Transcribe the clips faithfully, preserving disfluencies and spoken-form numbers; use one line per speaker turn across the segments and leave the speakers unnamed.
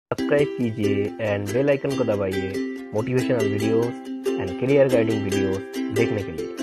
Subscribe कीजिए and bell icon को दबाइए motivational videos and career guiding videos देखने के लिए।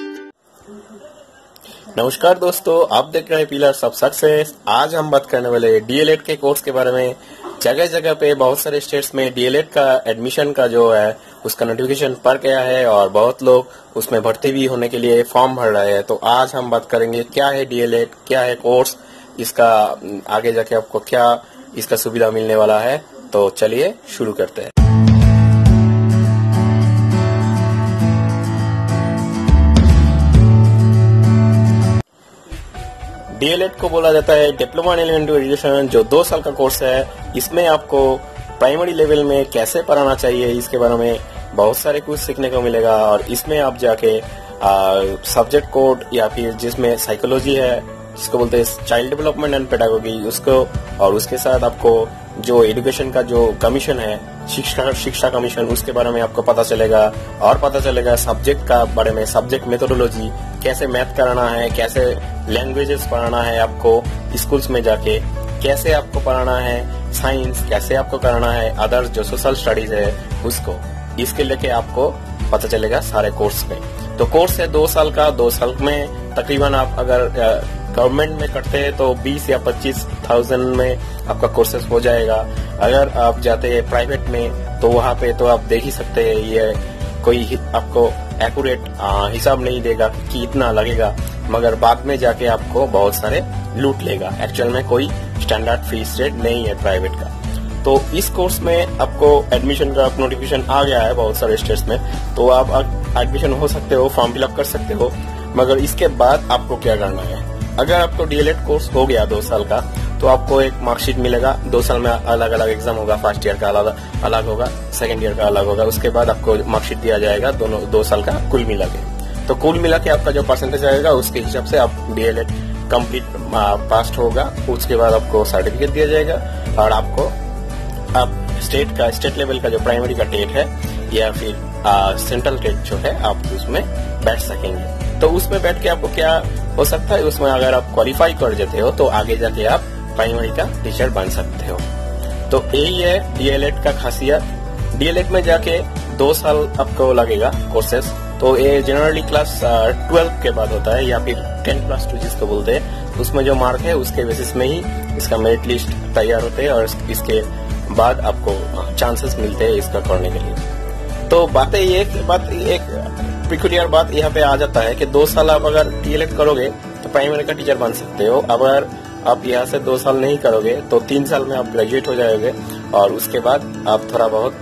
नमस्कार दोस्तों, आप देख रहे हैं पिलर्स ऑफ सक्सेस। आज हम बात करने वाले डीएलएड के कोर्स के बारे में। जगह जगह पे बहुत सारे स्टेट्स में डीएलएड का एडमिशन का जो है उसका नोटिफिकेशन पड़ गया है और बहुत लोग उसमें भर्ती भी होने के लिए फॉर्म भर रहे हैं। तो आज हम बात करेंगे क्या है डीएलएड, क्या है कोर्स, इसका आगे जाके आपको क्या इसका सुविधा मिलने वाला है। तो चलिए शुरू करते हैं। डीएलएड को बोला जाता है डिप्लोमा इन एलिमेंट्री एजुकेशन, जो दो साल का कोर्स है। इसमें आपको प्राइमरी लेवल में कैसे पढ़ाना चाहिए इसके बारे में बहुत सारे कुछ सीखने को मिलेगा। और इसमें आप जाके सब्जेक्ट कोड या फिर जिसमें साइकोलॉजी है, जिसको बोलते हैं चाइल्ड डेवलपमेंट एंड पेडागोगी, उसको और उसके साथ आपको जो एजुकेशन का जो कमीशन है, शिक्षा शिक्षा कमीशन, उसके बारे में आपको पता चलेगा। और पता चलेगा सब्जेक्ट का बारे में, सब्जेक्ट मेथोडोलॉजी, कैसे मैथ कराना है, कैसे लैंग्वेजेस पढ़ाना है आपको स्कूल्स में जाके, कैसे आपको पढ़ाना है साइंस, कैसे आपको कराना है अदर जो सोशल स्टडीज है उसको, इसके लेके आपको पता चलेगा सारे कोर्स में। तो कोर्स है दो साल का। दो साल में तकरीबन आप अगर गवर्नमेंट में करते हैं तो बीस या पच्चीस थाउजेंड में आपका कोर्सेस हो जाएगा। अगर आप जाते हैं प्राइवेट में तो वहाँ पे तो आप देख ही सकते हैं, ये कोई आपको एक्यूरेट हिसाब नहीं देगा कि इतना लगेगा, मगर बाद में जाके आपको बहुत सारे लूट लेगा। एक्चुअल में कोई स्टैंडर्ड फीस रेट नहीं है प्राइवेट का। तो इस कोर्स में आपको एडमिशन का नोटिफिकेशन आ गया है बहुत सारे स्टेट्स में, तो आप एडमिशन हो सकते हो, फॉर्म फिलअप कर सकते हो। मगर इसके बाद आपको क्या करना है, अगर आपको डीएलएड कोर्स हो गया दो साल का तो आपको एक मार्कशीट मिलेगा। दो साल में अलग अलग एग्जाम होगा, फर्स्ट ईयर का अलग अलग होगा, सेकेंड ईयर का अलग होगा। उसके बाद आपको मार्कशीट दिया जाएगा दोनों दो साल का कुल मिला के। तो कुल मिला के आपका जो परसेंटेज आएगा उसके हिसाब से आप डीएलएड कंप्लीट पास होगा। उसके बाद आपको सर्टिफिकेट दिया जाएगा और आपको आप स्टेट का स्टेट लेवल का जो प्राइमरी का टेट है या फिर सेंट्रल टेट जो है आप उसमें बैठ सकेंगे। तो उसमें बैठ के आपको क्या हो सकता है, उसमें अगर आप क्वालिफाई कर जाते हो तो आगे जाके आप प्राइमरी का टीचर बन सकते हो। तो यही है डीएलएड का खासियत। डीएलएड में जाके दो साल आपको लगेगा कोर्सेस। तो ये जनरली क्लास ट्वेल्व के बाद होता है या फिर टेन प्लस टू जिसको बोलते हैं, उसमें जो मार्क है उसके बेसिस में ही इसका मेरिट लिस्ट तैयार होते हैं और इसके बाद आपको चांसेस मिलते हैं इसका करने के लिए। तो बातें ये बात एक पिकुलियर बात यहाँ पे आ जाता है कि दो साल आप अगर डीएलएड करोगे तो प्राइमरी का टीचर बन सकते हो। अगर आप यहाँ से दो साल नहीं करोगे तो तीन साल में आप ग्रेजुएट हो जाओगे और उसके बाद आप थोड़ा बहुत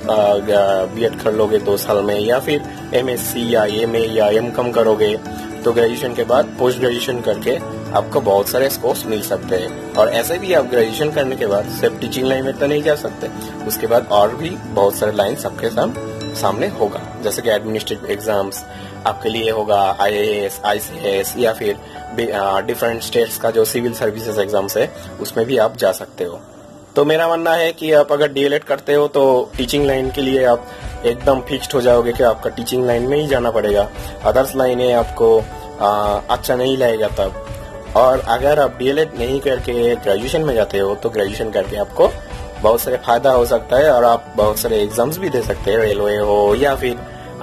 बीएड कर लोगे दो साल में, या फिर एमएससी या एमए या एमकॉम करोगे तो ग्रेजुएशन के बाद पोस्ट ग्रेजुएशन करके आपको बहुत सारे कोर्स मिल सकते हैं। और ऐसे भी आप ग्रेजुएशन करने के बाद सिर्फ टीचिंग लाइन में तो नहीं जा सकते, उसके बाद और भी बहुत सारे लाइन सबके सामने होगा, जैसे कि एडमिनिस्ट्रेटिव एग्जाम्स आपके लिए होगा, आईएएस, आईसीएस या फिर डिफरेंट स्टेट्स का जो सिविल सर्विसेज एग्जाम्स है उसमें भी आप जा सकते हो। तो मेरा मानना है कि आप अगर डीएलएड करते हो तो टीचिंग लाइन के लिए आप एकदम फिक्स्ड हो जाओगे कि आपका टीचिंग लाइन में ही जाना पड़ेगा। अदर्स लाइनें आपको आ, अच्छा नहीं लगेगा तब। और अगर आप डीएलएड नहीं करके ग्रेजुएशन में जाते हो तो ग्रेजुएशन करके आपको बहुत सारे फायदा हो सकता है और आप बहुत सारे एग्जाम्स भी दे सकते हैं, रेलवे हो या फिर आ,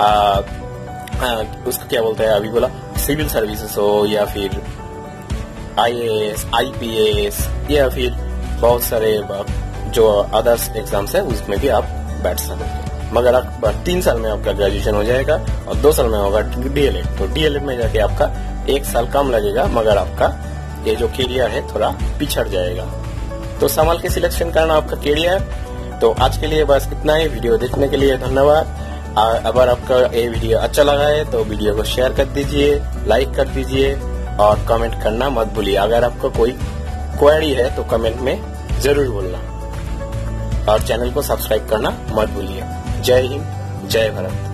आ, उसको क्या बोलते हैं अभी बोला सिविल सर्विसेज हो या फिर आईएएस, आईपीएस या फिर बहुत सारे जो अदर्स एग्जाम्स है उसमें भी आप बैठ सकते। मगर आप तीन साल में आपका ग्रेजुएशन हो जाएगा और दो साल में होगा डीएलएड। तो डीएलएड में जाके आपका एक साल कम लगेगा, मगर आपका ये जो कैरियर है थोड़ा पिछड़ जाएगा। तो संभाल के सिलेक्शन करना आपका कैरियर। तो आज के लिए बस इतना ही। वीडियो देखने के लिए धन्यवाद। अगर आपका ये वीडियो अच्छा लगा है तो वीडियो को शेयर कर दीजिए, लाइक कर दीजिए और कमेंट करना मत भूलिए। अगर आपको कोई क्वेरी है तो कमेंट में जरूर बोलना और चैनल को सब्सक्राइब करना मत भूलिए। जय हिंद, जय भारत।